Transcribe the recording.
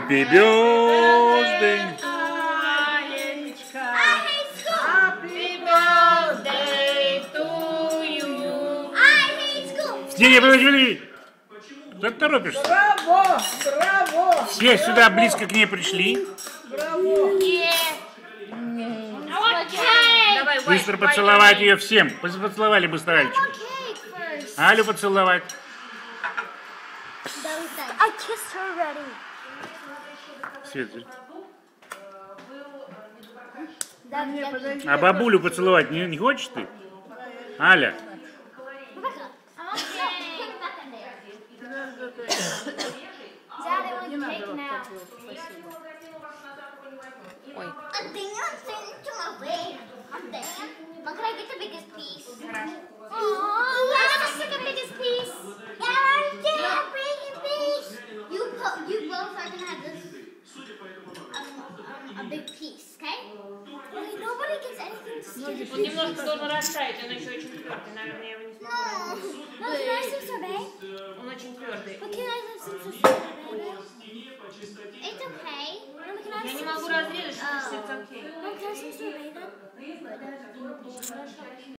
Happy birthday. Happy birthday to you. Сиденье, подожди. Что ты торопишься? Браво! Браво! Все сюда близко к ней пришли. Браво! Давай, Быстро поцеловать ее всем. Поцеловали быстро Альчика. Алю поцеловать. I kissed her already. Свет. That's А бабулю поцеловать не хочешь ты? Аля. Dad, I want cake now. Ой. Mom, can I get the biggest piece? Хорошо. Oh, I want to stick the biggest piece. Yeah, I get a big piece. You both are gonna have this a big piece, okay? Wait, nobody gets anything to stick. Он немножко должен растаять, он еще очень твердый. Наверное, я его не смогу. No, can I have some sorbet? Он очень твердый. But can I have some sorbet? It's okay. Mom, can I Я have не some могу разрезать, что it's okay. Mom, can I have some sorbet then?